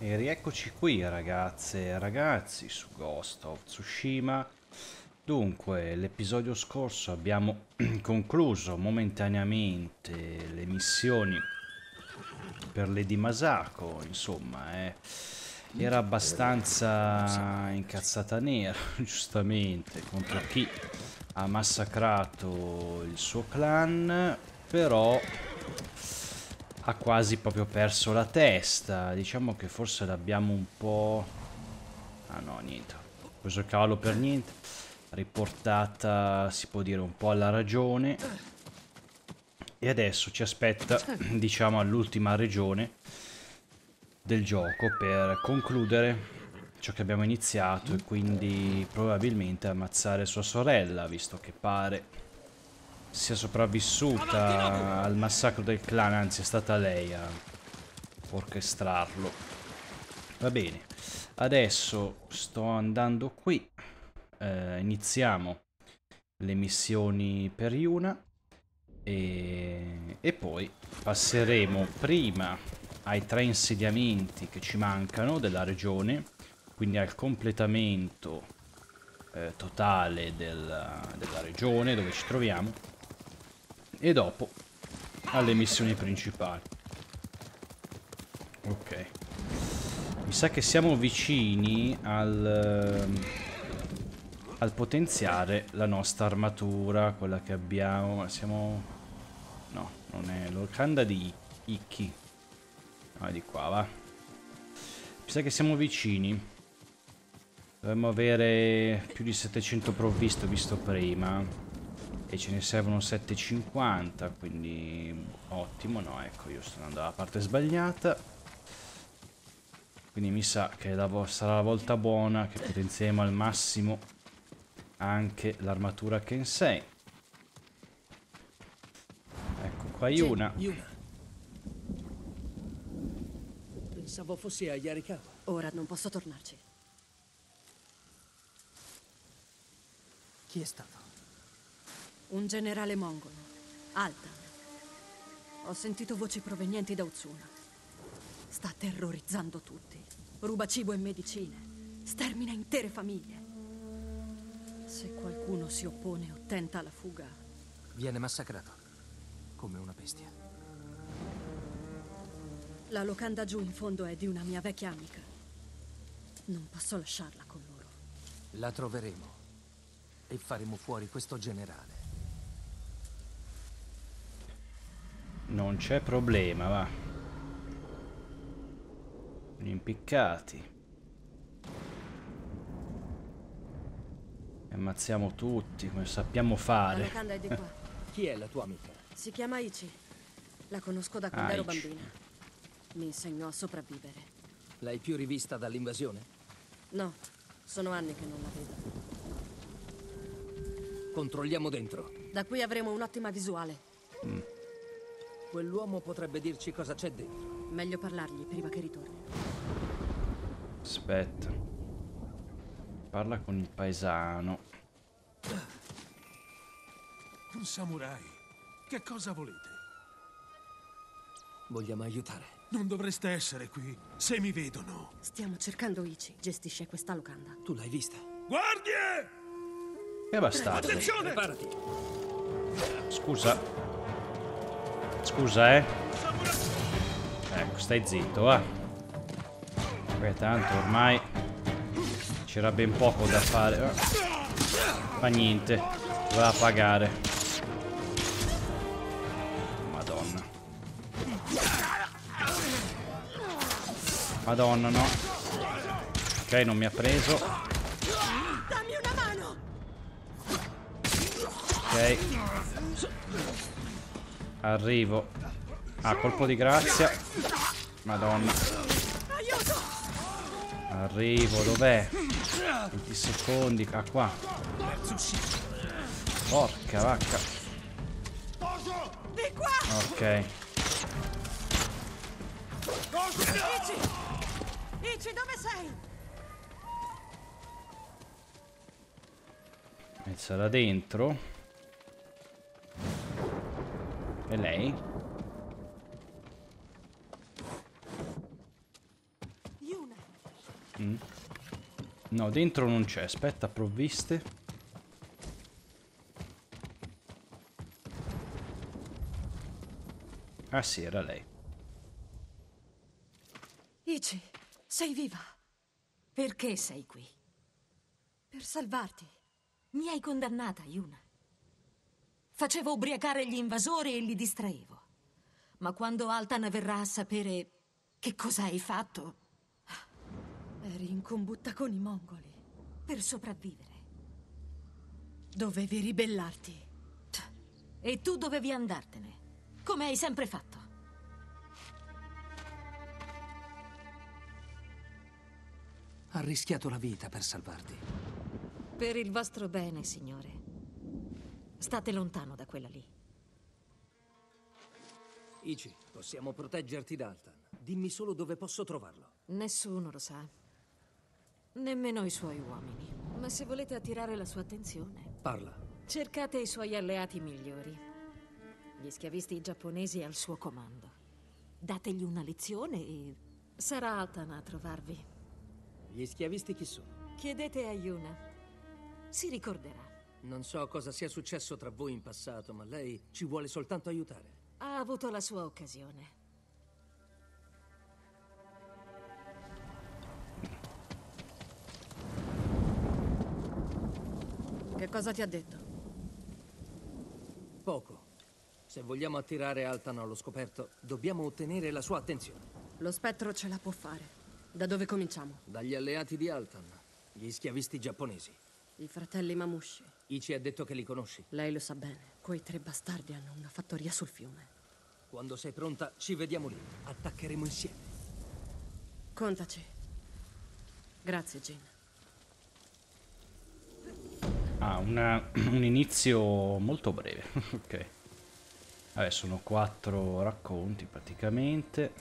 E rieccoci qui ragazze e ragazzi su Ghost of Tsushima. Dunque, l'episodio scorso abbiamo concluso momentaneamente le missioni per Lady Masako, insomma, era abbastanza incazzata nera, giustamente, contro chi ha massacrato il suo clan, però ha quasi proprio perso la testa. Diciamo che forse l'abbiamo un po'... Ah no, niente. Ho preso il cavallo per niente. Riportata, si può dire, un po' alla ragione. E adesso ci aspetta, diciamo, all'ultima regione del gioco per concludere ciò che abbiamo iniziato e quindi probabilmente ammazzare sua sorella, visto che pare sia sopravvissuta al massacro del clan, anzi è stata lei a orchestrarlo. Va bene, adesso sto andando qui, iniziamo le missioni per Yuna e poi passeremo prima ai 3 insediamenti che ci mancano della regione, quindi al completamento totale della regione dove ci troviamo, e dopo alle missioni principali. Ok, mi sa che siamo vicini al potenziare la nostra armatura, quella che abbiamo. Siamo... no, non è l'Orcanda di Ikki. Ah, di qua, va. Mi sa che siamo vicini. Dovremmo avere più di 700 provvisto visto prima. E ce ne servono 750, quindi ottimo. No, ecco, io sto andando dalla parte sbagliata. Quindi mi sa che sarà la volta buona che potenzieremo al massimo anche l'armatura Kensei. Ecco qua Yuna. Pensavo fossi a Yarikawa. Ora non posso tornarci. Chi è stato? Un generale mongolo, Altan. Ho sentito voci provenienti da Utsuna. Sta terrorizzando tutti. Ruba cibo e medicine. Stermina intere famiglie. Se qualcuno si oppone o tenta la fuga... Viene massacrato. Come una bestia. La locanda giù in fondo è di una mia vecchia amica. Non posso lasciarla con loro. La troveremo. E faremo fuori questo generale. Non c'è problema, va. Gli impiccati. E ammazziamo tutti, come sappiamo La fare. locanda è di qua. Chi è la tua amica? Si chiama Ichi. La conosco da quando ero Ichi. bambina. Mi insegnò a sopravvivere. L'hai più rivista dall'invasione? No, sono anni che non la vedo. Controlliamo dentro. Da qui avremo un'ottima visuale. Quell'uomo potrebbe dirci cosa c'è dentro. Meglio parlargli prima che ritorni. Aspetta. Parla con il paesano. Un samurai. Che cosa volete? Vogliamo aiutare. Non dovreste essere qui se mi vedono. Stiamo cercando Ichi. Gestisce questa locanda. Tu l'hai vista? Guardie! Che bastardo. Attenzione! Preparati. Scusa. Scusa, Ecco, stai zitto, va. Beh, tanto ormai c'era ben poco da fare. Fa niente. Doveva pagare. Madonna. Madonna, no. Ok, non mi ha preso. Dammi una mano! Ok. Arrivo. Ah, colpo di grazia. Madonna. Aiuto! Arrivo, dov'è? 20 secondi, ah qua. Porca vacca. Di qua! Ok. Ichi! Ichi, dove sei? E sarà dentro. E lei? Yuna! No, dentro non c'è. Aspetta, provviste. Ah sì, era lei. Ichi, sei viva. Perché sei qui? Per salvarti. Mi hai condannata, Yuna. Facevo ubriacare gli invasori e li distraevo. Ma quando Altan verrà a sapere che cosa hai fatto, Eri in combutta con i mongoli. per sopravvivere. Dovevi ribellarti. E tu dovevi andartene, come hai sempre fatto. Ha rischiato la vita per salvarti. Per il vostro bene, signore. State lontano da quella lì. Ichi, possiamo proteggerti da Altan. Dimmi solo dove posso trovarlo. Nessuno lo sa. Nemmeno i suoi uomini. Ma se volete attirare la sua attenzione, Parla. cercate i suoi alleati migliori. Gli schiavisti giapponesi al suo comando. Dategli una lezione e sarà Altan a trovarvi. Gli schiavisti chi sono? Chiedete a Yuna. Si ricorderà. Non so cosa sia successo tra voi in passato, ma lei ci vuole soltanto aiutare. Ha avuto la sua occasione. Che cosa ti ha detto? Poco. Se vogliamo attirare Altan allo scoperto, dobbiamo ottenere la sua attenzione. Lo spettro ce la può fare. Da dove cominciamo? Dagli alleati di Altan, gli schiavisti giapponesi. I fratelli Mamushi. Ichi ha detto che li conosci. Lei lo sa bene. Quei 3 bastardi hanno una fattoria sul fiume. Quando sei pronta, ci vediamo lì. Attaccheremo insieme. Contaci. Grazie, Jin. Ah, un inizio molto breve. Ok. Vabbè, sono 4 racconti praticamente.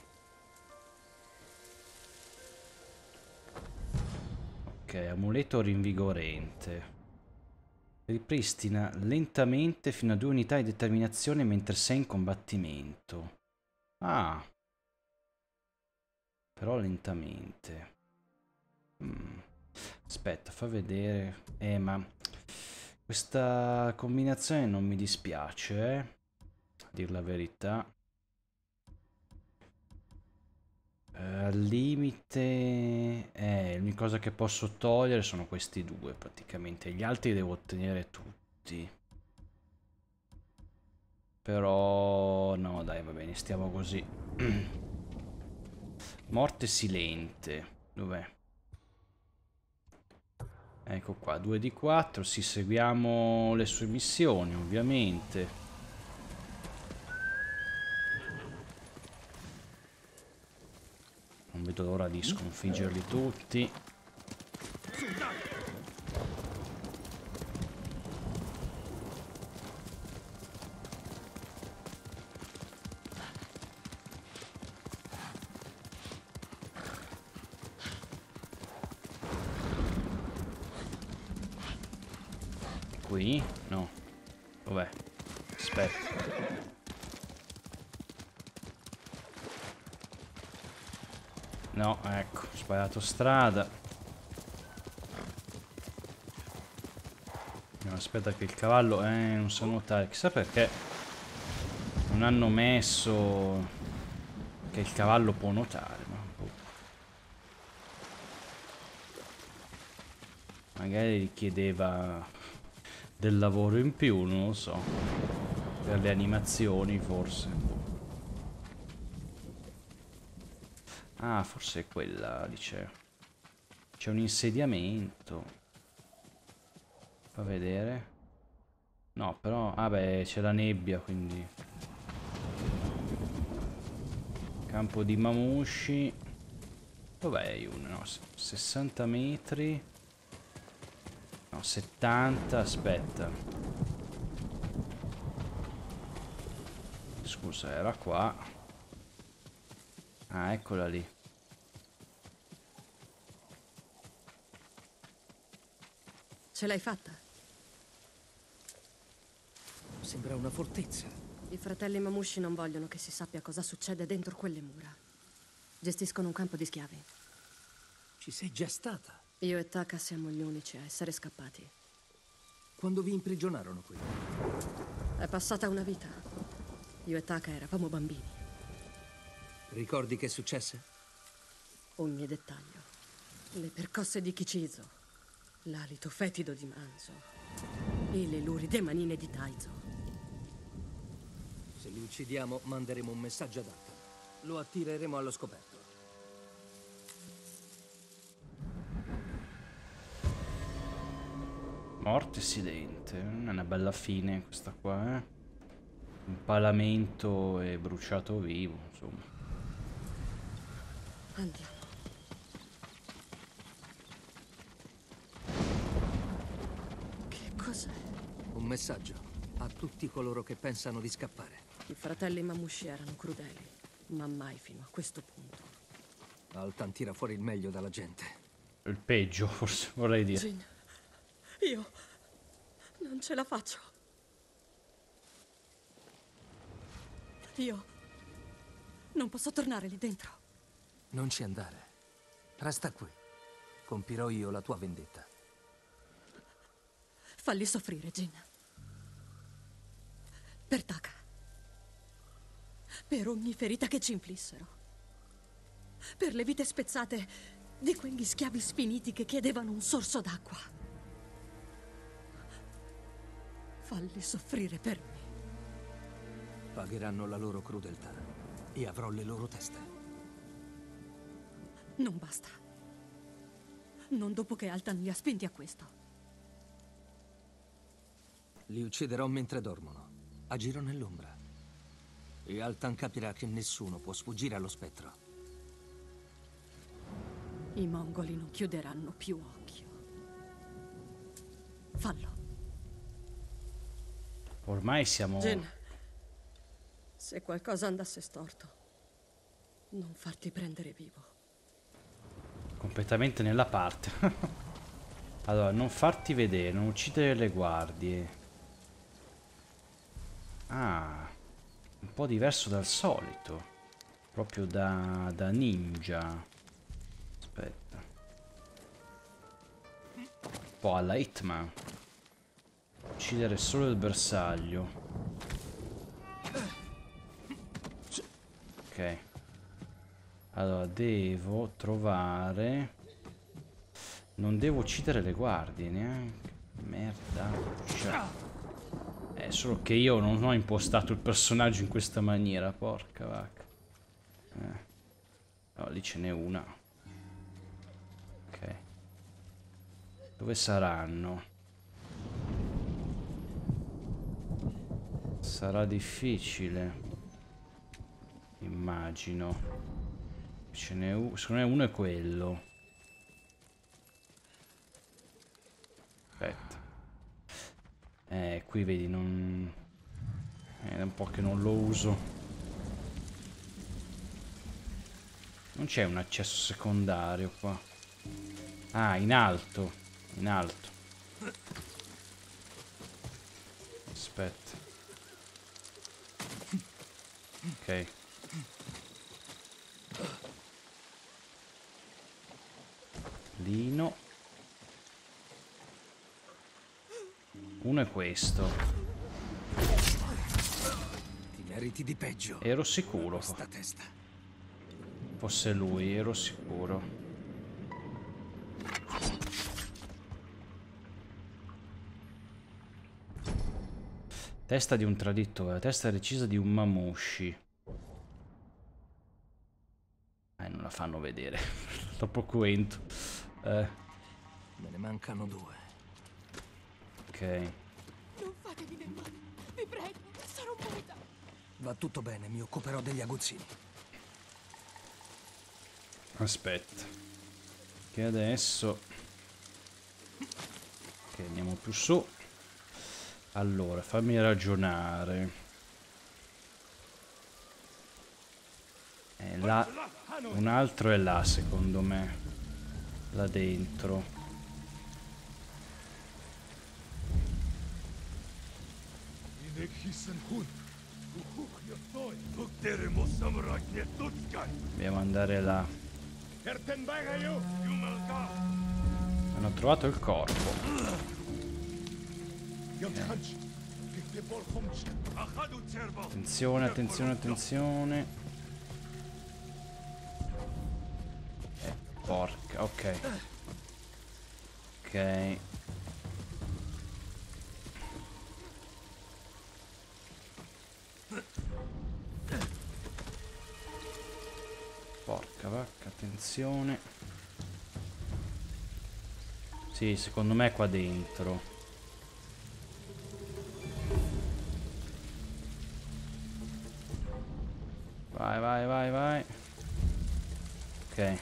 Ok, amuleto rinvigorente. Ripristina lentamente fino a 2 unità di determinazione mentre sei in combattimento. Ah. Però lentamente. Aspetta, fa vedere. Ma questa combinazione non mi dispiace, a dir la verità. Al limite, l'unica cosa che posso togliere sono questi 2 praticamente. Gli altri devo ottenere tutti. Però no, dai, va bene, stiamo così. Morte silente. Dov'è? Ecco qua, 2 di 4. Sì, seguiamo le sue missioni, ovviamente. Non vedo l'ora di sconfiggerli tutti. Qui? No. Dov'è? Aspetta. No, ecco, ho sbagliato strada. No, aspetta che il cavallo non sa nuotare. Chissà perché non hanno messo che il cavallo può nuotare. Ma boh. Magari richiedeva del lavoro in più, non lo so. Per le animazioni forse. Boh. Ah, forse è quella, dice. C'è un insediamento. Fa vedere. No, però... Ah beh, c'è la nebbia, quindi... Campo di Mamushi. Dov'è uno? No, 60 metri. No, 70, aspetta. Scusa, era qua. Ah, eccola lì. Ce l'hai fatta? Sembra una fortezza. I fratelli Mamushi non vogliono che si sappia cosa succede dentro quelle mura. Gestiscono un campo di schiavi. Ci sei già stata? Io e Taka siamo gli unici a essere scappati. Quando vi imprigionarono qui? È passata una vita. Io e Taka eravamo bambini. Ricordi che successe? Ogni dettaglio. Le percosse di Kichizo, l'alito fetido di Manzo e le luride manine di Taizo. Se li uccidiamo, manderemo un messaggio ad Atta. Lo attireremo allo scoperto. Morte silente. Non è una bella fine questa qua, eh? Impalamento e bruciato vivo, insomma. Andiamo. Che cos'è? Un messaggio a tutti coloro che pensano di scappare. I fratelli Mamushi erano crudeli, ma mai fino a questo punto. Altan tira fuori il meglio dalla gente. Il peggio, forse vorrei dire. Jin, io non ce la faccio. Io non posso tornare lì dentro. Non ci andare. Resta qui. Compirò io la tua vendetta. Falli soffrire, Jin. Per Taka. Per ogni ferita che ci inflissero. Per le vite spezzate di quegli schiavi sfiniti che chiedevano un sorso d'acqua. Falli soffrire per me. Pagheranno la loro crudeltà e avrò le loro teste. Non basta. Non dopo che Altan li ha spinti a questo. Li ucciderò mentre dormono. Agirò nell'ombra. E Altan capirà che nessuno può sfuggire allo spettro. I mongoli non chiuderanno più occhio. Fallo. Ormai siamo... Jin, se qualcosa andasse storto, non farti prendere vivo. completamente nella parte. Allora, non farti vedere, non uccidere le guardie. Ah, un po' diverso dal solito. Proprio da ninja. Aspetta. Un po' alla Hitman. Uccidere solo il bersaglio. Ok. Allora, devo trovare... Non devo uccidere le guardie, neanche. Merda. Cioè... È solo che io non ho impostato il personaggio in questa maniera, porca vacca. No, lì ce n'è una. Ok. Dove saranno? Sarà difficile. Immagino. Ce n'è uno. Secondo me uno è quello. Aspetta. Qui vedi, non... È un po' che non lo uso. Non c'è un accesso secondario qua. Ah, in alto. In alto. Aspetta. Ok. Lino. Uno è questo. Ti meriti di peggio. Ero sicuro Questa testa. fosse lui, ero sicuro. Testa di un traditore, testa recisa di un Mamushi. Non la fanno vedere. Troppo cruento. Me ne mancano 2. Ok. Non fatemi del male, vi prego, sarò muta. Va tutto bene, mi occuperò degli aguzzini. Aspetta. Che adesso... Ok, andiamo più su. Allora, fammi ragionare. Là... Un altro è là, secondo me. Là dentro. Dobbiamo andare là. Hanno trovato il corpo. Attenzione, attenzione, attenzione. Porca, ok. Ok. Porca vacca, attenzione. Sì, secondo me è qua dentro. Vai, vai, vai, vai. Ok.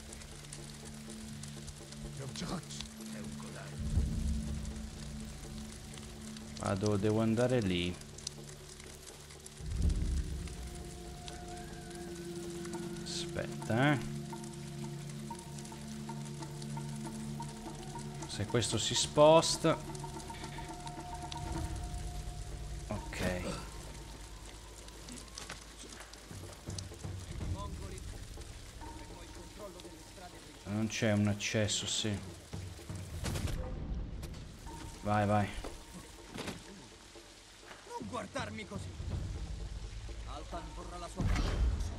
Vado, devo andare lì. Aspetta, Se questo si sposta. Ok. Non c'è un accesso, sì. Vai, vai. Non guardarmi così. Altan vorrà la sua parte.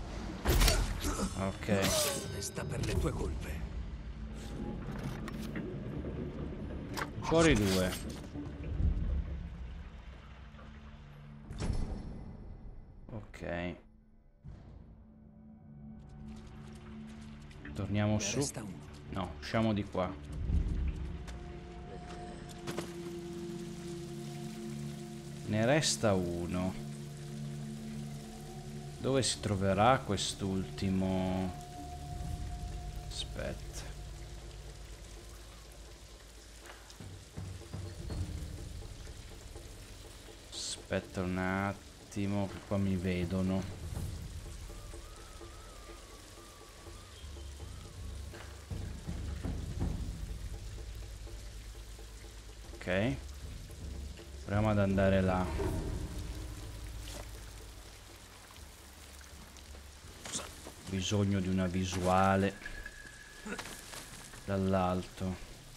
Ok. Sta per le tue colpe. Fuori due. Ok. Torniamo Ne su. resta uno. No, usciamo di qua. Ne resta uno. Dove si troverà quest'ultimo? Aspetta. Aspetta un attimo, che qua mi vedono. Ok. Proviamo ad andare là. Bisogno di una visuale dall'alto.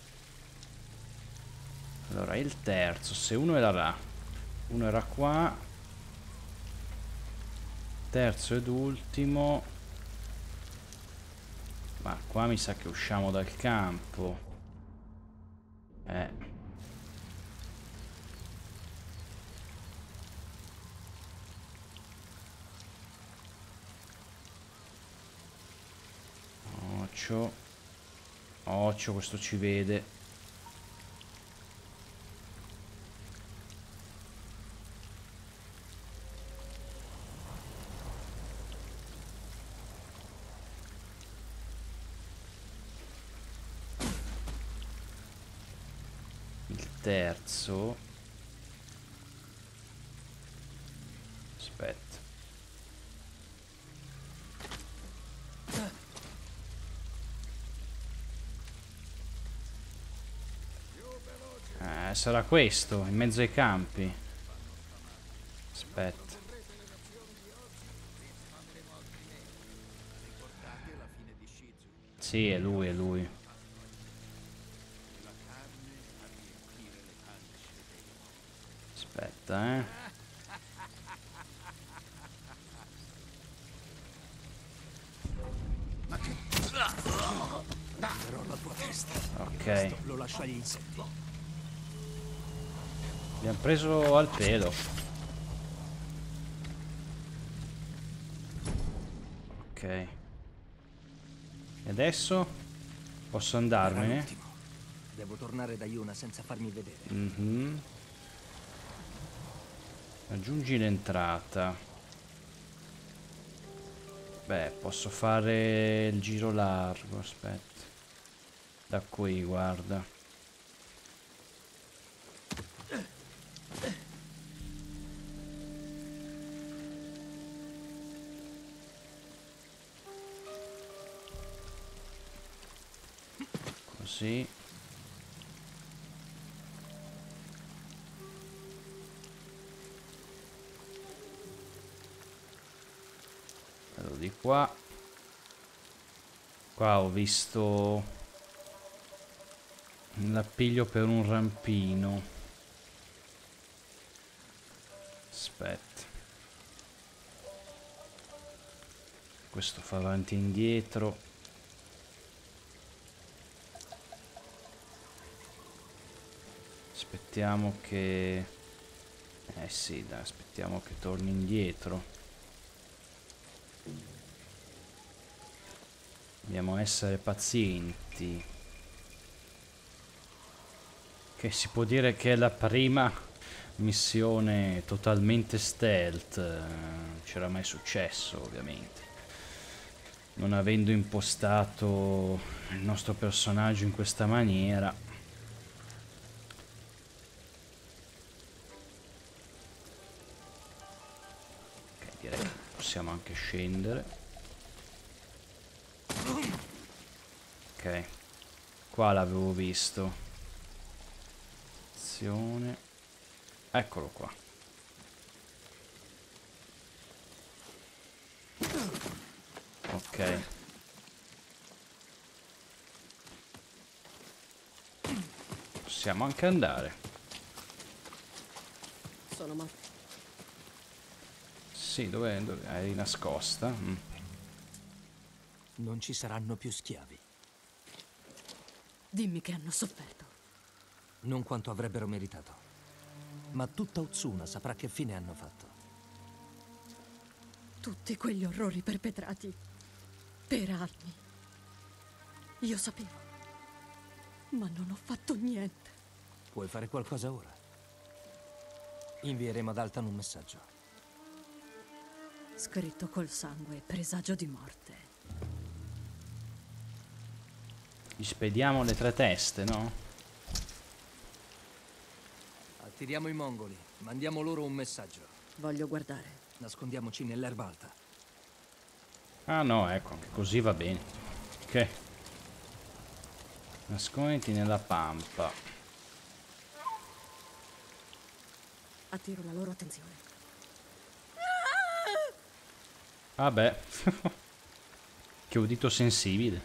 Allora, il terzo, se uno era là, uno era qua, terzo ed ultimo. Ma qua mi sa che usciamo dal campo. Occhio. Occhio, questo ci vede. Il terzo. Aspetta. Sarà questo, in mezzo ai campi. Aspetta. Sì, è lui, è lui. Aspetta, Ok. Lo lascio agli insetti. Abbiamo preso al pelo. Ok. E adesso posso andarmene? L'ultimo. Devo tornare da Yuna senza farmi vedere. Aggiungi l'entrata. Beh, posso fare il giro largo. Aspetta. Da qui, guarda. Così. Vado di qua. Qua ho visto L'appiglio per un rampino. Aspetta. Questo fa avanti e indietro. Aspettiamo che... sì, dai, aspettiamo che torni indietro. Dobbiamo essere pazienti. Che si può dire che è la prima missione totalmente stealth. Non c'era mai successo, ovviamente. Non avendo impostato il nostro personaggio in questa maniera. Ok, direi che possiamo anche scendere. Ok, qua l'avevo visto. Azione. Eccolo qua. Ok. Possiamo anche andare. Sono morti. Sì, dov'è? Eri nascosta? Mm. Non ci saranno più schiavi. Dimmi che hanno sofferto. Non quanto avrebbero meritato. Ma tutta Utsuna saprà che fine hanno fatto. Tutti quegli orrori perpetrati per anni. Io sapevo. Ma non ho fatto niente. Puoi fare qualcosa ora? Invieremo ad Altan un messaggio. Scritto col sangue, presagio di morte. Gli spediamo le 3 teste, no? Attiriamo i mongoli. Mandiamo loro un messaggio. Voglio guardare. Nascondiamoci nell'erba alta. Ah no, ecco, anche così va bene. Ok. Nasconditi nella pampa. Attiro la loro attenzione. Vabbè. Che udito sensibile.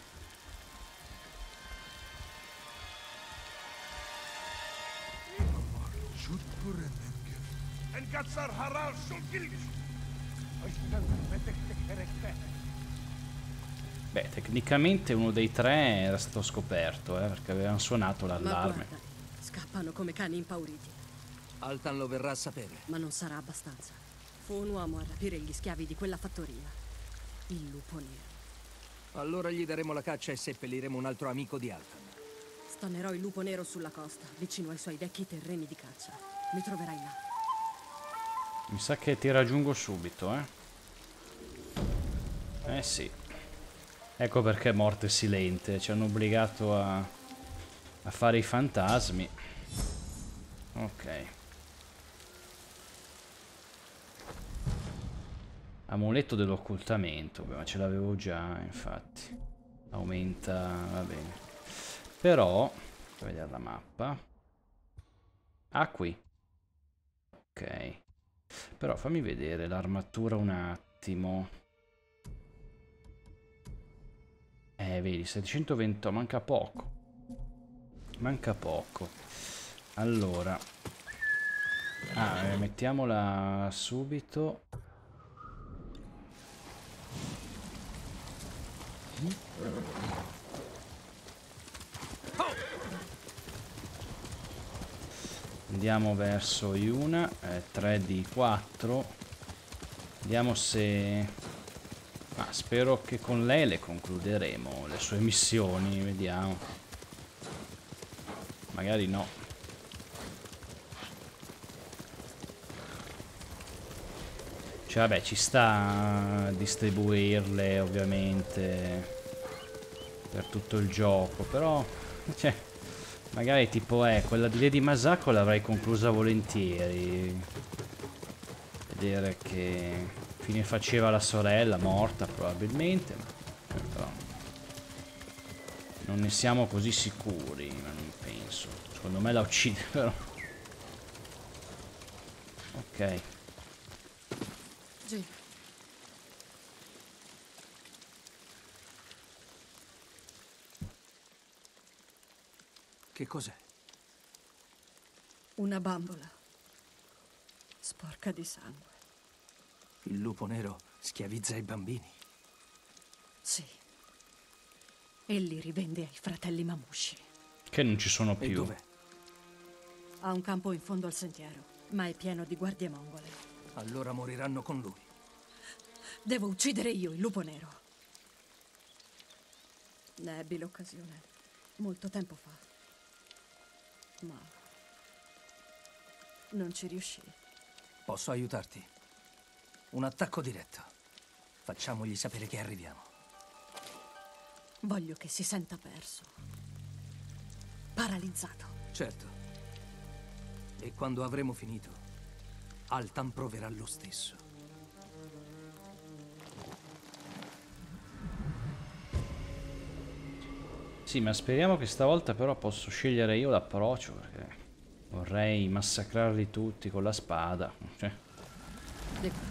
Beh, tecnicamente uno dei 3 era stato scoperto, perché avevano suonato Ma l'allarme. guarda, scappano come cani impauriti. Altan lo verrà a sapere. Ma non sarà abbastanza. Fu un uomo a rapire gli schiavi di quella fattoria. Il lupo nero. Allora gli daremo la caccia e seppelliremo un altro amico di Altan. Stannerò il lupo nero sulla costa, vicino ai suoi vecchi terreni di caccia. Mi troverai là. Mi sa che ti raggiungo subito, eh. Eh sì. Ecco perché morte silente. Ci hanno obbligato a fare i fantasmi. Ok. Amuleto dell'occultamento. Beh, ma ce l'avevo già, infatti. Aumenta, va bene. Però, per vedere la mappa. Ah, qui. Ok. Però fammi vedere l'armatura un attimo. Vedi, 720, manca poco. Manca poco. Allora. Mettiamola subito. Andiamo verso Yuna. 3 di 4. Vediamo se... spero che con lei le concluderemo le sue missioni, vediamo. Magari no. Cioè vabbè, ci sta a distribuirle ovviamente per tutto il gioco, però cioè, magari tipo quella di Lady Masako l'avrei conclusa volentieri. Vedere che fine faceva la sorella, morta probabilmente, ma però non ne siamo così sicuri, ma non penso. Secondo me la uccide però. Ok. Jin. Che cos'è? Una bambola. Sporca di sangue. Il lupo nero schiavizza i bambini. Sì. E li rivende ai fratelli Mamushi. Che non ci sono E più. dov'è? Ha un campo in fondo al sentiero, ma è pieno di guardie mongole. Allora moriranno con lui. Devo uccidere io il lupo nero. Ne ebbi l'occasione molto tempo fa. Ma non ci riuscii. Posso aiutarti? Un attacco diretto. Facciamogli sapere che arriviamo. Voglio che si senta perso. Paralizzato. Certo. E quando avremo finito, Altan proverà lo stesso. Sì, ma speriamo che stavolta però posso scegliere io l'approccio, perché vorrei massacrarli tutti con la spada. Cioè, Ecco.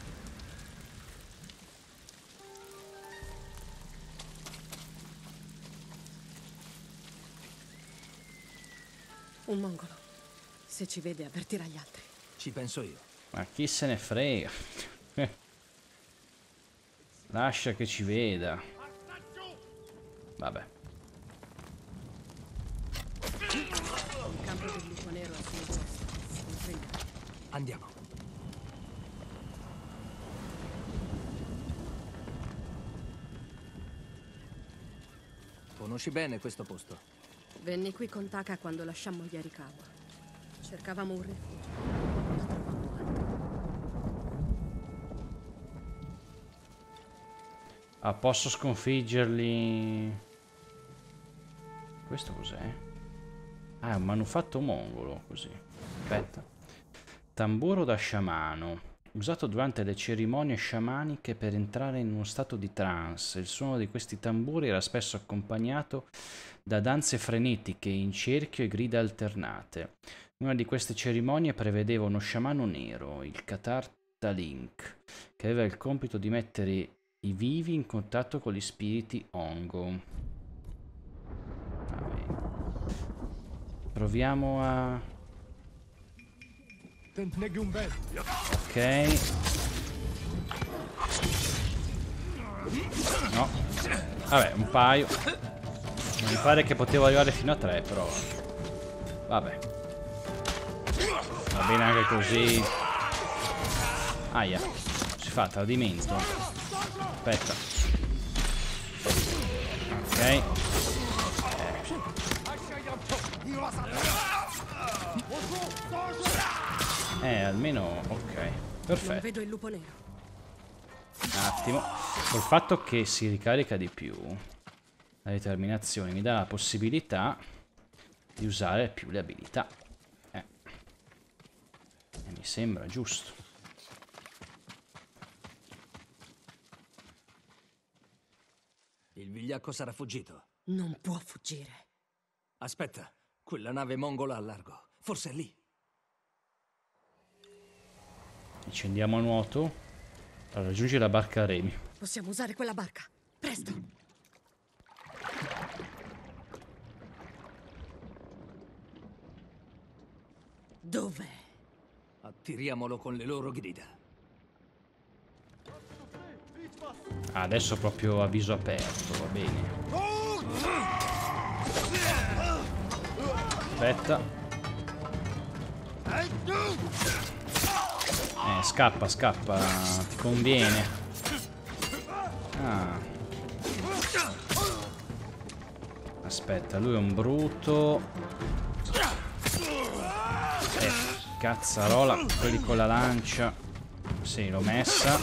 Un mongolo. Se ci vede avvertirà gli altri. Ci penso io. ma chi se ne frega? Lascia che ci veda. Vabbè. Il campo del lupo nero a sinistra. Andiamo. Conosci bene questo posto? Venni qui con Taka quando lasciammo gli Arikawa. Cercavamo un rifugio. Lo trovammo alto. Posso sconfiggerli. Questo cos'è? Ah, è un manufatto mongolo, così. Aspetta. Tamburo da sciamano. Usato durante le cerimonie sciamaniche per entrare in uno stato di trance. Il suono di questi tamburi era spesso accompagnato da danze frenetiche in cerchio e grida alternate. Una di queste cerimonie prevedeva uno sciamano nero, il Katarta Link, che aveva il compito di mettere i vivi in contatto con gli spiriti Ongo. Vabbè. Proviamo a... Ok. No. Vabbè, un paio. Mi pare che potevo arrivare fino a 3, però... Vabbè. Va bene anche così. Aia. Si fa tradimento. Aspetta. Ok. Almeno... Ok. Non Perfetto. vedo il lupo nero. Un attimo. Col fatto che si ricarica di più, la determinazione mi dà la possibilità di usare più le abilità. E mi sembra giusto. Il vigliacco sarà fuggito. Non può fuggire. Aspetta, quella nave mongola a largo. Forse è lì. Accendiamo a nuoto. Allora, raggiungi la barca a remi. Possiamo usare quella barca. Presto. Dov'è? Attiriamolo con le loro grida. Adesso proprio a viso aperto, va bene. Aspetta. Scappa, scappa. Ti conviene. Ah. Aspetta, lui è un brutto. Cazzarola. Quelli con la lancia. Sì, l'ho messa.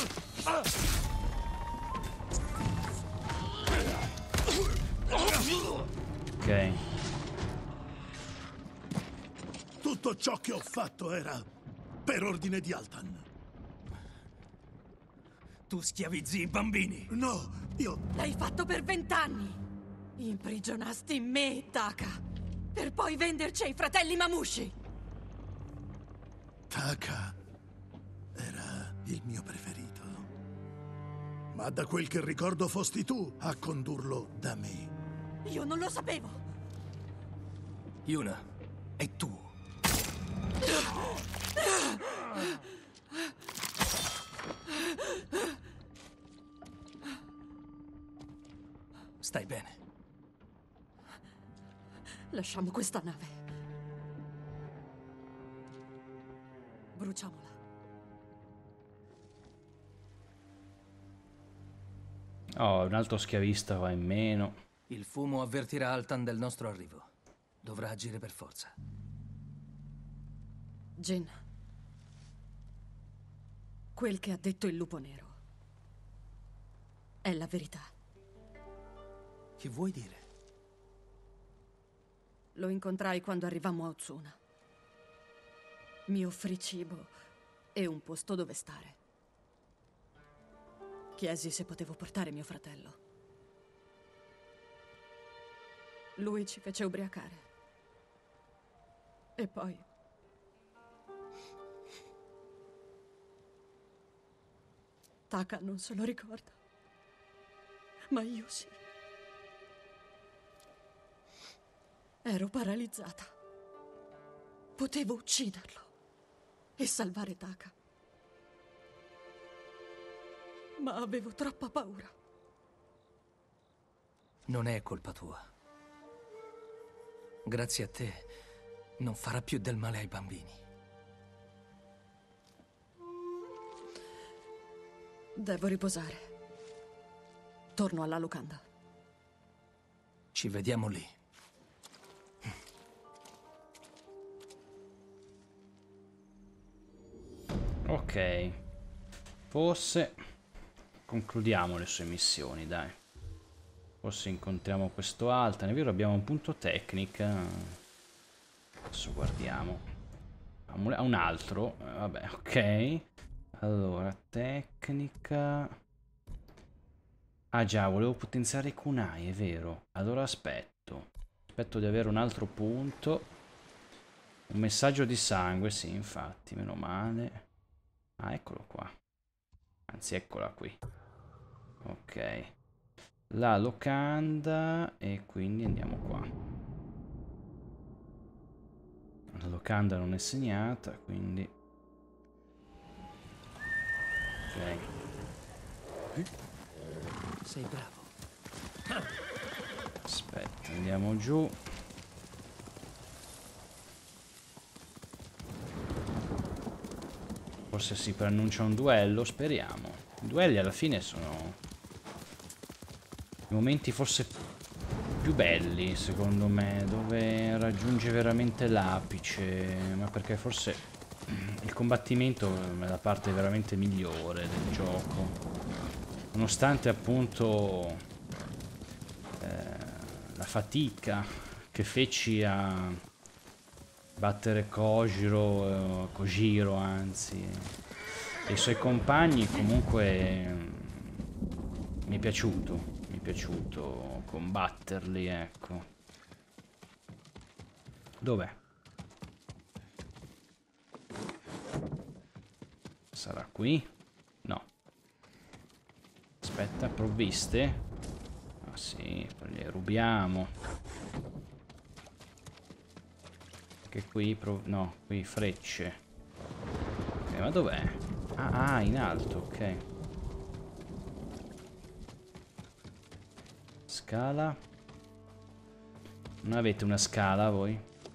Ok. Tutto ciò che ho fatto era per ordine di Altan. Tu schiavizzi i bambini. No, io... L'hai fatto per 20 anni. Imprigionasti me e Taka. Per poi venderci ai fratelli Mamushi. Taka era il mio preferito. Ma da quel che ricordo fosti tu a condurlo da me. Io non lo sapevo. Yuna, è tuo. Stai bene? Lasciamo questa nave. Bruciamola. Oh, un altro schiavista va in meno. Il fumo avvertirà Altan del nostro arrivo. Dovrà agire per forza. Jin, quel che ha detto il lupo nero è la verità. Che vuoi dire? Lo incontrai quando arrivammo a Otsuna. Mi offrì cibo e un posto dove stare. Chiesi se potevo portare mio fratello. Lui ci fece ubriacare. E poi... Taka non se lo ricorda. Ma io sì. Ero paralizzata. Potevo ucciderlo e salvare Taka. Ma avevo troppa paura. Non è colpa tua. Grazie a te non farà più del male ai bambini. Devo riposare. Torno alla locanda. Ci vediamo lì. Ok. Forse concludiamo le sue missioni, dai. Forse incontriamo questo Altan. È vero, abbiamo un punto tecnica. Adesso guardiamo. Ha un altro. Vabbè, ok. Allora, tecnica. Ah già, volevo potenziare i kunai, è vero. Allora aspetto. Aspetto di avere un altro punto. Un messaggio di sangue, sì, infatti, meno male. Ah, eccolo qua. Anzi, eccola qui. Ok. La locanda e quindi andiamo qua. La locanda non è segnata, quindi... Ok. Sei bravo. Aspetta, andiamo giù. Forse si preannuncia un duello, speriamo. I duelli alla fine sono i momenti forse più belli, secondo me, dove raggiunge veramente l'apice, ma perché forse il combattimento è la parte veramente migliore del gioco. Nonostante appunto la fatica che feci a battere Kojiro anzi, e i suoi compagni, comunque mi è piaciuto combatterli, ecco. Dov'è? Sarà qui? No. Aspetta, provviste? Ah sì, poi le rubiamo. Che qui, no, qui frecce. Ok, ma dov'è? Ah, in alto, ok. Scala. Non avete una scala voi?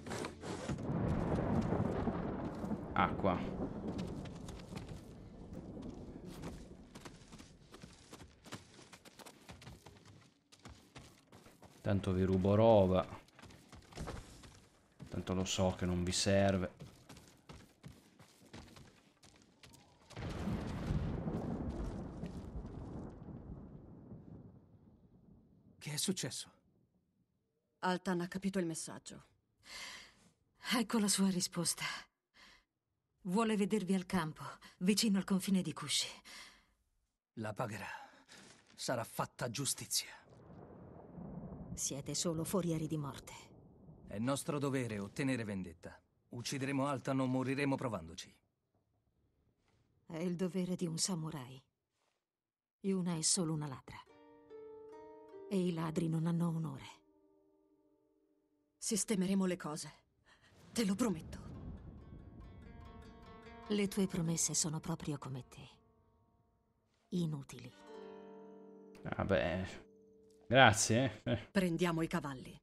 Acqua. Tanto vi rubo roba. Tanto lo so che non vi serve. Che è successo? Altan ha capito il messaggio. Ecco la sua risposta. Vuole vedervi al campo, vicino al confine di Kushi. La pagherà. Sarà fatta giustizia. Siete solo forieri di morte. È nostro dovere ottenere vendetta. Uccideremo Altan o moriremo provandoci. È il dovere di un samurai. Yuna è solo una ladra. E i ladri non hanno onore. Sistemeremo le cose. Te lo prometto. Le tue promesse sono proprio come te. Inutili. Vabbè. Grazie. Prendiamo i cavalli.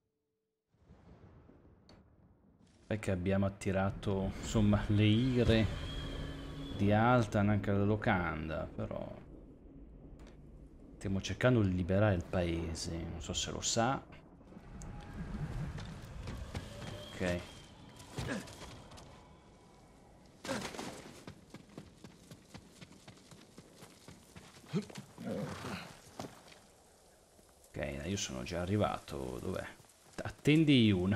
Perché abbiamo attirato, insomma, le ire di Altan anche alla locanda, però stiamo cercando di liberare il paese, non so se lo sa. Ok. Ok, io sono già arrivato, dov'è? Attendi uno.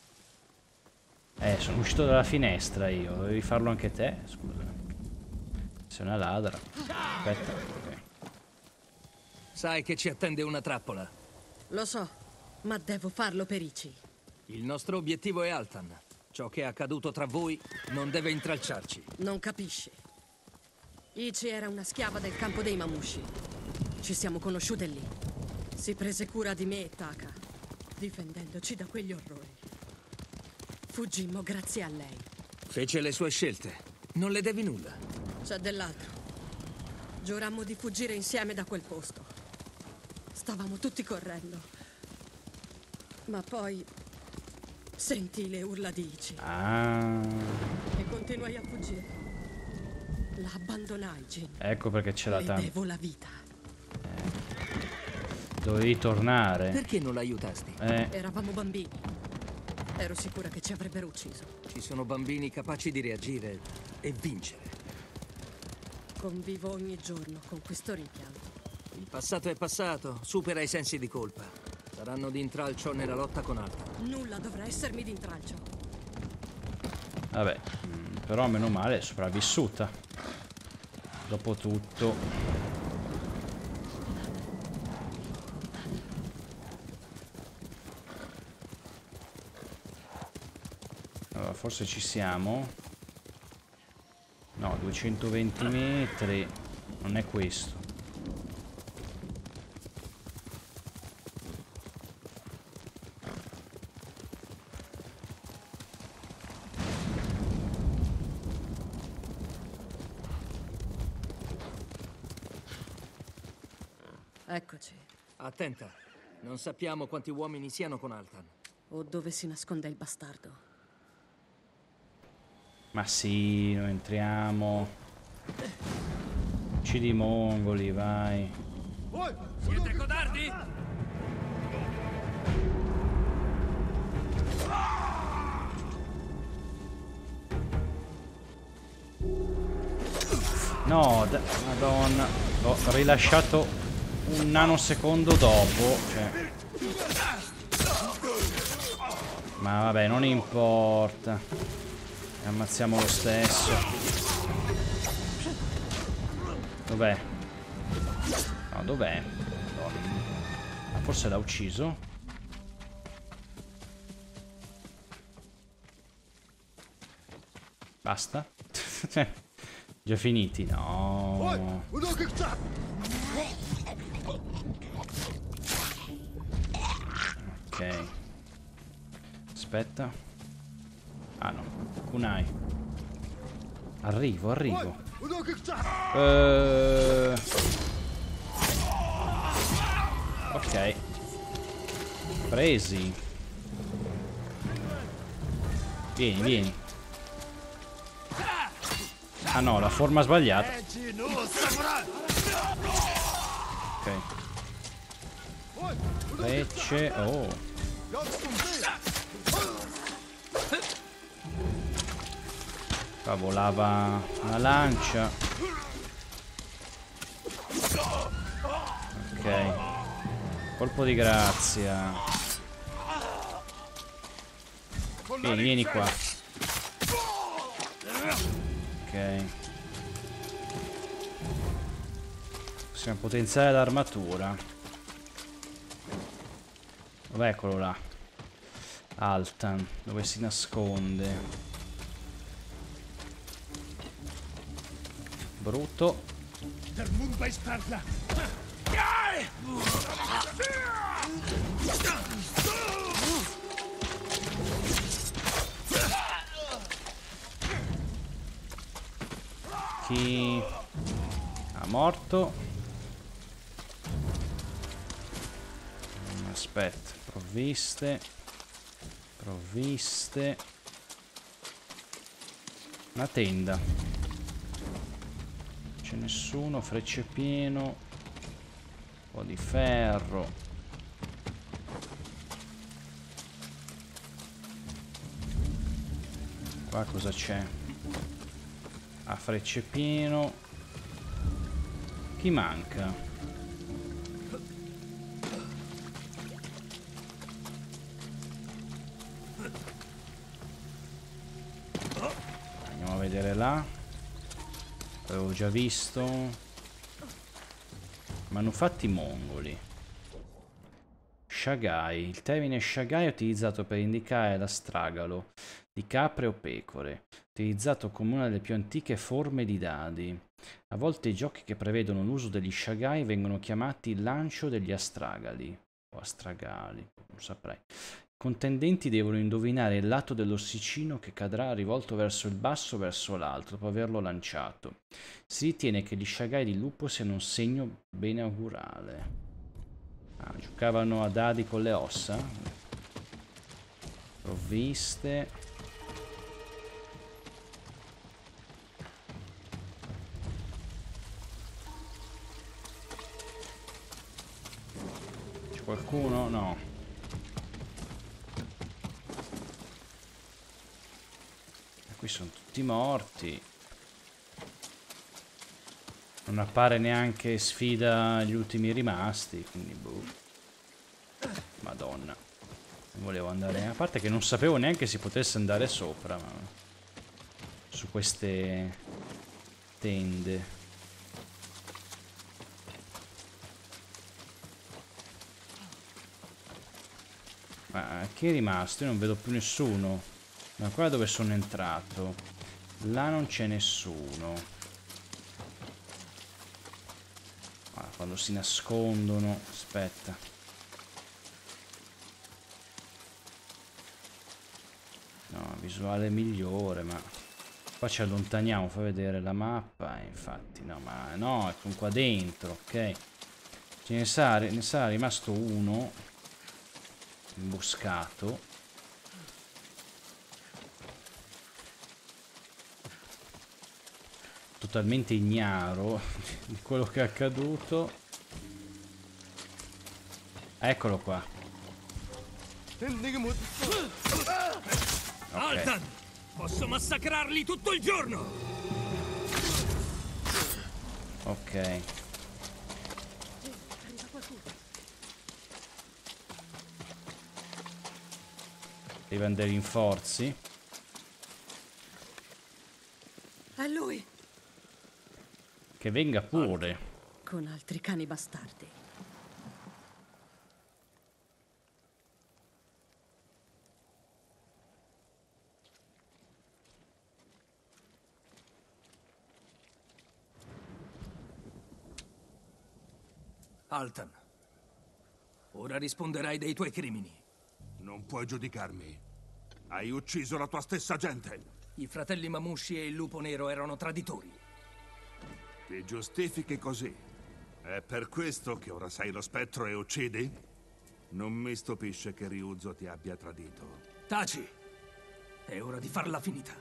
Sono uscito dalla finestra io, dovevi farlo anche te, scusa. Sei una ladra. Aspetta, ok. Sai che ci attende una trappola. Lo so, ma devo farlo per Ichi. Il nostro obiettivo è Altan. Ciò che è accaduto tra voi non deve intralciarci. Non capisci. Ichi era una schiava del campo dei Mamushi. Ci siamo conosciute lì. Si prese cura di me e Taka, difendendoci da quegli orrori. Fuggimmo grazie a lei. Fece le sue scelte. Non le devi nulla. C'è dell'altro. Giurammo di fuggire insieme da quel posto. Stavamo tutti correndo. Ma poi sentii le urla di Ichi Ah, e continuai a fuggire. La abbandonai, Jin. ecco perché c'era Le tanto. devo la vita. Dovevi tornare. Perché non l'aiutasti? Eravamo bambini. Ero sicura che ci avrebbero ucciso. Ci sono bambini capaci di reagire e vincere. Convivo ogni giorno con questo rimpianto. Il passato è passato, supera i sensi di colpa. Saranno di intralcio nella lotta con Altan. Nulla dovrà essermi d'intralcio. Vabbè, però meno male è sopravvissuta. Dopotutto. Allora, forse ci siamo. No, 220 metri. Non è questo. Eccoci. Attenta, non sappiamo quanti uomini siano con Altan. O dove si nasconde il bastardo. Ma sì, noi entriamo. Uccidi i mongoli, vai. Siete codardi? No, madonna. L'ho rilasciato un nanosecondo dopo. Cioè. Ma vabbè, non importa. Ammazziamo lo stesso. Dov'è? No, dov'è? Ah, forse l'ha ucciso. Basta? Già finiti? No. Ok. Aspetta. Ah no, kunai. Arrivo. Ok. Presi. Vieni. Ah no, la forma sbagliata. Ok. Frecce. Oh. Qua volava una lancia. Ok. Colpo di grazia. Vieni qua. Ok. Possiamo potenziare l'armatura. Dov'è quello là? Altan, dove si nasconde? Brutto. attacchi. Ah, morto. Aspetta, provviste. Provviste. Una tenda. C'è nessuno, frecce pieno. Un po' di ferro. Qua cosa c'è? Ah, frecce pieno. Chi manca? Andiamo a vedere là. L'avevo già visto. Manufatti mongoli. Shagai. Il termine Shagai è utilizzato per indicare l'astragalo di capre o pecore, utilizzato come una delle più antiche forme di dadi. A volte i giochi che prevedono l'uso degli Shagai vengono chiamati lancio degli astragali o astragali, non saprei. I contendenti devono indovinare il lato dell'ossicino che cadrà rivolto verso il basso o verso l'alto dopo averlo lanciato. Si ritiene che gli Shagai di lupo siano un segno beneaugurale. Ah, giocavano a dadi con le ossa? Provviste. C'è qualcuno? No. E qui sono tutti morti. Non appare neanche sfida gli ultimi rimasti, quindi boh. Madonna. Non volevo andare... A parte che non sapevo neanche si potesse andare sopra, ma... su queste tende. Ma chi è rimasto? Io non vedo più nessuno. Ma qua dove sono entrato? Là non c'è nessuno. Quando si nascondono, aspetta. No, visuale migliore, ma qua ci allontaniamo, fa vedere la mappa, infatti, no, ma no, è con qua dentro, ok. Ne sarà rimasto uno imboscato. Totalmente ignaro di quello che è accaduto. Eccolo qua. Okay. Altan! Posso massacrarli tutto il giorno! Ok. Arrivano dei rinforzi. È lui! Che venga pure. Con altri cani bastardi. Altan, ora risponderai dei tuoi crimini. Non puoi giudicarmi. Hai ucciso la tua stessa gente. I fratelli Mamushi e il lupo nero erano traditori. Ti giustifichi così. È per questo che ora sei lo spettro e uccidi? Non mi stupisce che Ryuzo ti abbia tradito. Taci! È ora di farla finita.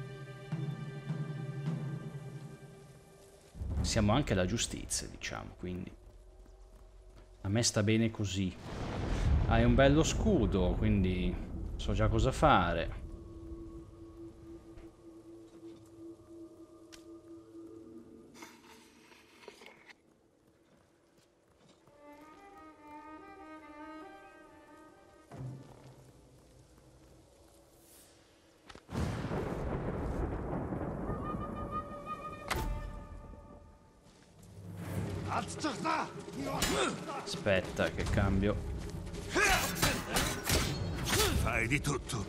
Siamo anche la giustizia, diciamo, quindi a me sta bene così. Hai un bello scudo, quindi so già cosa fare. Aspetta che cambio. Fai di tutto.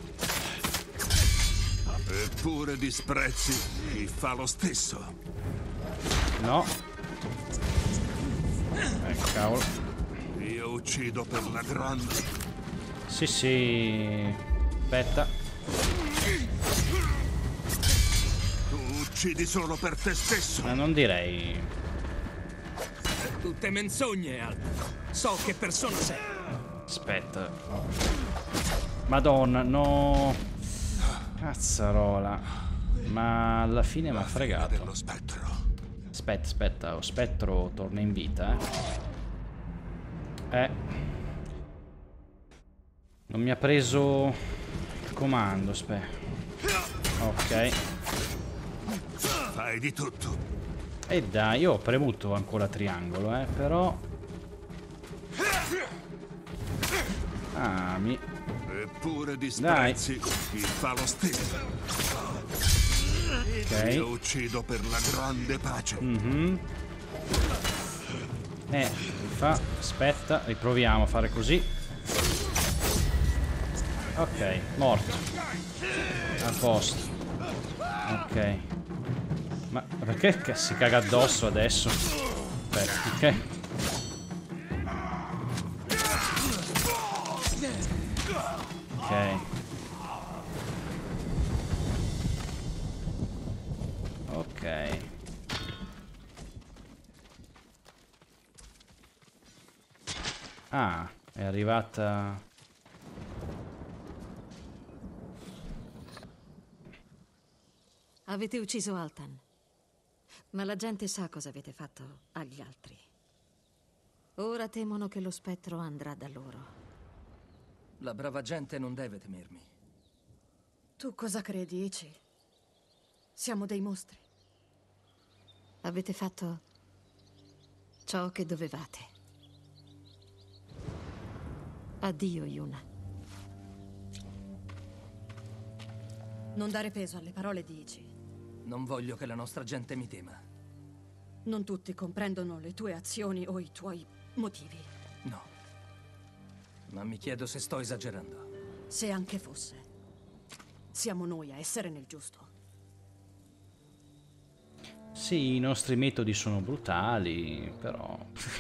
Eppure disprezzi chi fa lo stesso. No. Cavolo. Io uccido per la grande. Sì, sì. Aspetta. Tu Uccidi solo per te stesso. Ma non direi. Tutte menzogne, Altan. So che persona sei. Aspetta. Madonna, no. Cazzarola. Ma alla fine mi ha fregato. Dello spettro. Aspetta, lo spettro torna in vita, Non mi ha preso il comando, ok. Fai di tutto. E dai, io ho premuto ancora triangolo, però... Ah, Eppure disprezzi chi fa lo stesso. Ok. Io uccido per la grande pace. Aspetta, riproviamo a fare così. Ok, morto. A posto. Ok. Ma perché si caga addosso adesso? Aspetta, ok. Ok. Ok. Ah, è arrivata... Avete ucciso Altan. Ma la gente sa cosa avete fatto agli altri. Ora temono che lo spettro andrà da loro. La brava gente non deve temermi. Tu cosa credi, Ichi? Siamo dei mostri. Avete fatto ciò che dovevate. Addio, Yuna. Non dare peso alle parole di Ichi. Non voglio che la nostra gente mi tema. Non tutti comprendono le tue azioni o i tuoi motivi. No. Ma mi chiedo se sto esagerando. Se anche fosse. Siamo noi a essere nel giusto. Sì, i nostri metodi sono brutali, però...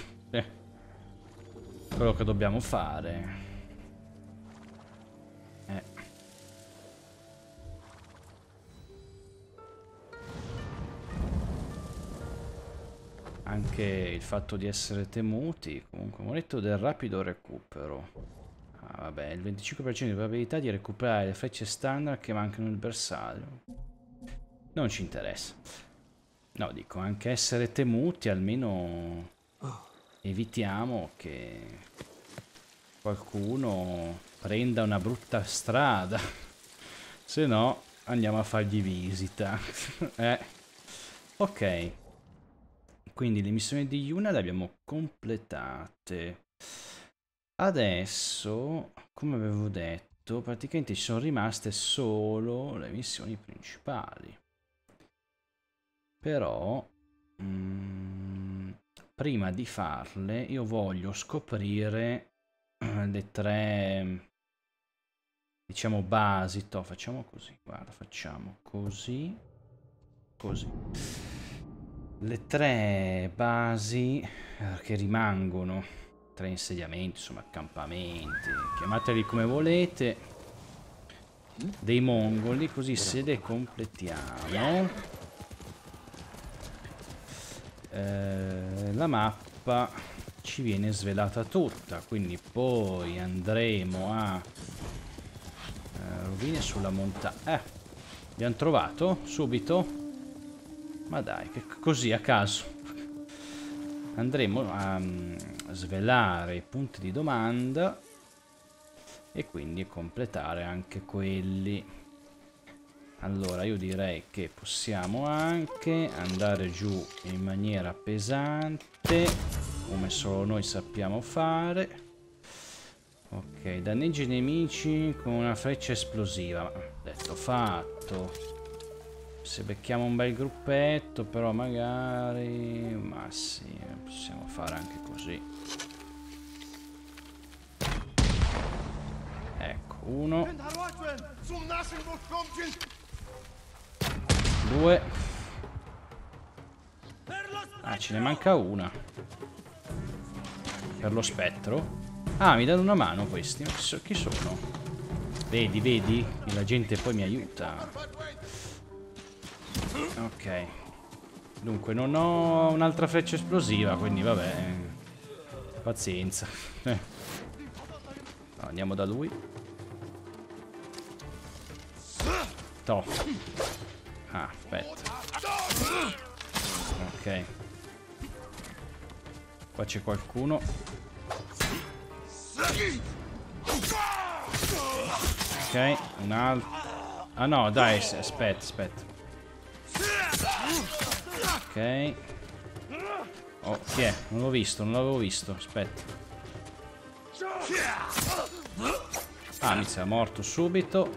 quello che dobbiamo fare... Anche il fatto di essere temuti. Comunque, moneta del rapido recupero. Ah, vabbè, il 25% di probabilità di recuperare le frecce standard che mancano nel bersaglio. Non ci interessa. No, dico, anche essere temuti, almeno evitiamo che qualcuno prenda una brutta strada. Se no, andiamo a fargli visita. Ok. Quindi le missioni di Yuna le abbiamo completate. Adesso, come avevo detto, praticamente ci sono rimaste solo le missioni principali. Però, prima di farle, io voglio scoprire le tre, diciamo, basi. Facciamo così, guarda, facciamo così, così. Le tre basi che rimangono, tre insediamenti, insomma, accampamenti, chiamateli come volete, dei mongoli, così se le completiamo, la mappa ci viene svelata tutta, quindi poi andremo a rovine sulla montagna. Abbiamo trovato subito? Ma dai, che così a caso. Andremo a svelare i punti di domanda e quindi completare anche quelli. Allora io direi che possiamo anche andare giù in maniera pesante, come solo noi sappiamo fare. Ok, danneggi i nemici con una freccia esplosiva. Detto fatto. Se becchiamo un bel gruppetto, però magari... Ma sì, possiamo fare anche così. Ecco, 1 2. Ah, ce ne manca una. Per lo spettro. Ah, mi danno una mano questi. Ma chi sono? Vedi, vedi? La gente poi mi aiuta. Ok. Dunque, non ho un'altra freccia esplosiva, quindi vabbè. Pazienza. No, andiamo da lui. Toh. Ah, aspetta. Ok. Qua c'è qualcuno. Ok, un altro. Ah no, dai, aspetta. Ok. Oh, chi è? Non l'ho visto, non l'avevo visto. Aspetta. Ah, mi sa morto subito.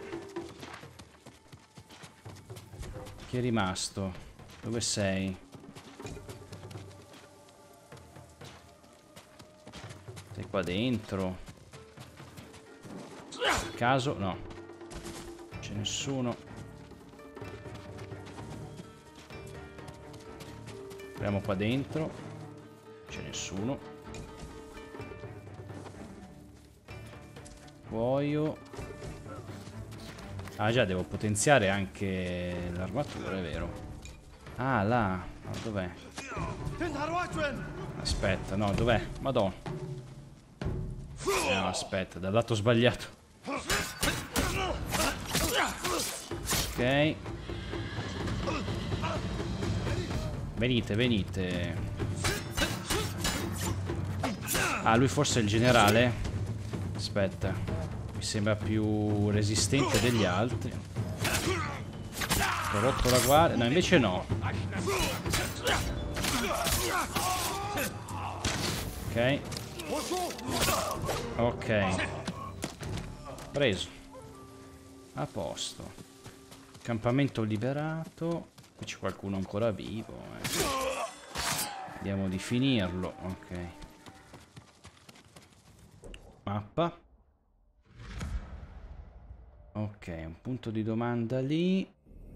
Chi è rimasto? Dove sei? Sei qua dentro? Per caso? No. Non c'è nessuno. Apriamo qua dentro. Non c'è nessuno. Cuoio. Ah già, devo potenziare anche l'armatura, è vero. Ah, là. Ah, dov'è? Aspetta, no, dov'è? Madonna. No, aspetta, dal lato sbagliato. Ok. Venite. Ah, lui forse è il generale? Aspetta. Mi sembra più resistente degli altri. Ho rotto la guardia. No, invece no. Ok. Ok. Preso. A posto. Campamento liberato. Qui c'è qualcuno ancora vivo. Vediamo di finirlo. Ok. Mappa. Ok, un punto di domanda lì.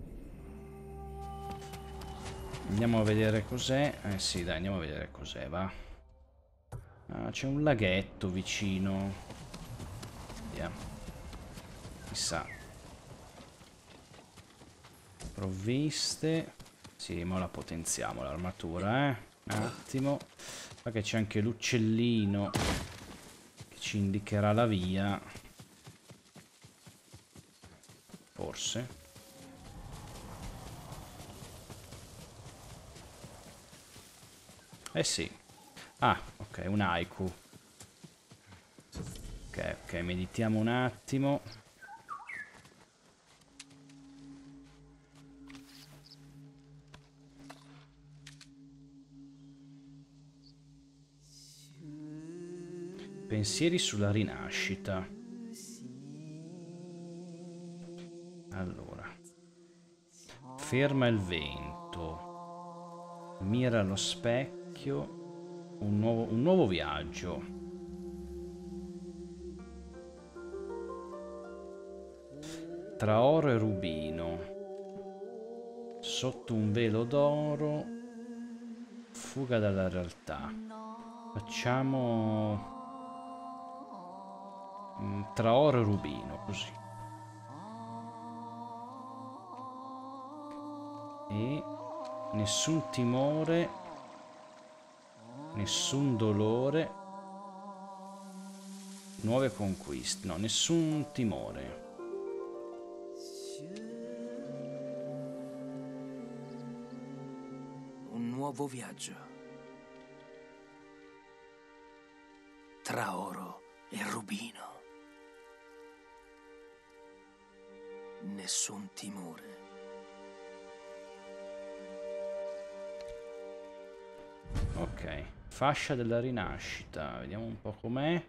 Andiamo a vedere cos'è. Eh sì, dai, andiamo a vedere cos'è, va. Ah, c'è un laghetto vicino. Vediamo. Chissà. Provviste. Sì, ma la potenziamo l'armatura, Un attimo. Qua che c'è anche l'uccellino che ci indicherà la via. Forse. Eh sì. Ah, ok, un haiku. Ok, meditiamo un attimo. Pensieri sulla rinascita. Allora. Ferma il vento. Mira allo specchio. Un nuovo viaggio. Tra oro e rubino. Sotto un velo d'oro. Fuga dalla realtà. Facciamo tra oro e rubino, così. E nessun timore, nessun dolore, nuove conquiste. No, nessun timore. Un nuovo viaggio. Tra oro e rubino. Nessun timore. Ok, fascia della rinascita. Vediamo un po' com'è.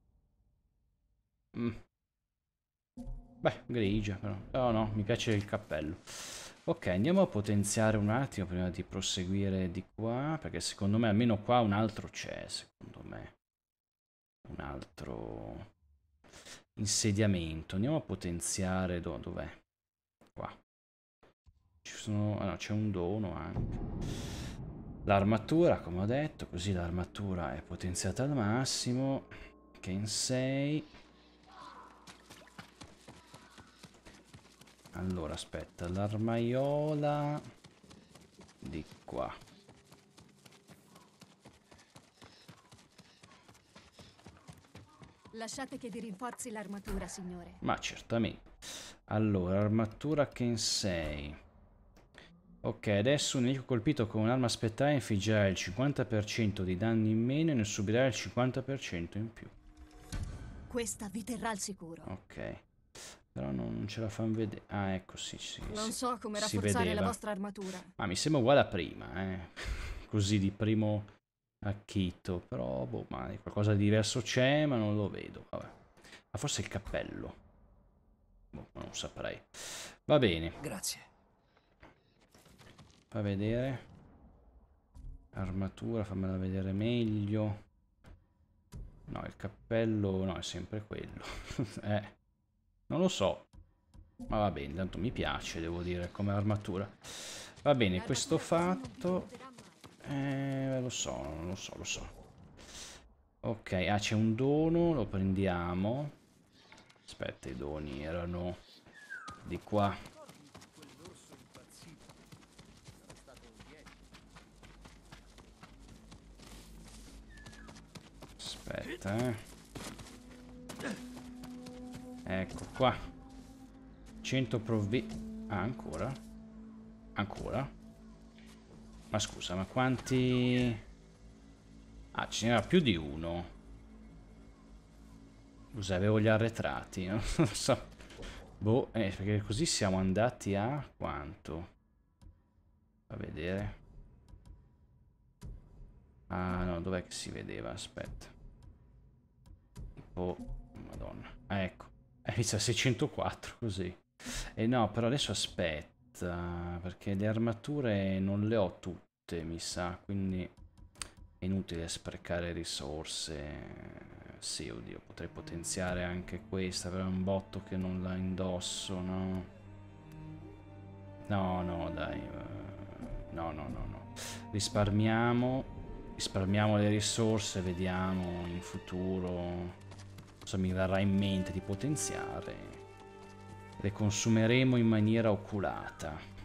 Beh, grigia però. Oh no, mi piace il cappello. Ok, andiamo a potenziare un attimo prima di proseguire di qua. Perché secondo me almeno qua un altro c'è. Secondo me. Un altro insediamento. Andiamo a potenziare. Dov'è? Qua. Ci sono... Ah no, c'è un dono anche. L'armatura, come ho detto, così l'armatura è potenziata al massimo. Kensei. Allora, aspetta, l'armaiola. qua. Lasciate che vi rinforzi l'armatura, signore. Ma certamente. Allora, armatura Kensei. Ok, adesso un nemico colpito con un'arma spettrale infliggerà il 50% di danni in meno e ne subirà il 50% in più. Questa vi terrà al sicuro. Ok. Però non ce la fanno vedere. Ah, ecco, sì, sì. Non so come si rafforzare la vedeva. vostra armatura. Ma mi sembra uguale a prima, Così di primo acchito. Però, boh, ma qualcosa di diverso c'è, ma non lo vedo. Vabbè. Ma forse il cappello. Boh, non saprei. Va bene. Grazie. Fa vedere. Armatura, fammela vedere meglio. No, il cappello, no, è sempre quello. Non lo so. Ma va bene, tanto mi piace, devo dire, come armatura. Va bene, questo fatto... lo so, lo so, lo so. Ok, ah, c'è un dono, lo prendiamo. Aspetta, i doni erano di qua. Aspetta, ecco qua. 100 provvi... Ah, ancora? Ancora? Ma scusa, ma quanti... Ah, ce n'era più di uno. Scusa, avevo gli arretrati, non lo so. Boh, perché così siamo andati a... quanto? Fa vedere. Ah, no, dov'è che si vedeva? Aspetta. Tipo... Madonna. Ah, ecco. Inizia a 604, così. E no, però adesso aspetta, perché le armature non le ho tutte, mi sa, quindi è inutile sprecare risorse. Sì, oddio, potrei potenziare anche questa, però è un botto che non la indosso, no? No, no, dai. No, no, no, no. Risparmiamo le risorse, vediamo in futuro cosa mi verrà in mente di potenziare. Le consumeremo in maniera oculata.